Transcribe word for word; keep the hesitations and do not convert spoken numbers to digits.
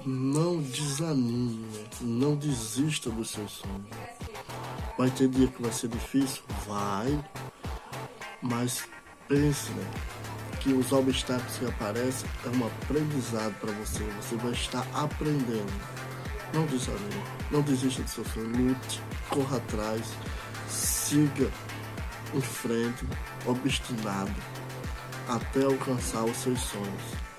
Não desanime, não desista dos seus sonhos. Vai ter dia que vai ser difícil? Vai, mas pense, né, que os obstáculos que aparecem é um aprendizado para você. Você vai estar aprendendo. Não desanime, não desista do seu sonho, lute, corra atrás, siga em frente, obstinado, até alcançar os seus sonhos.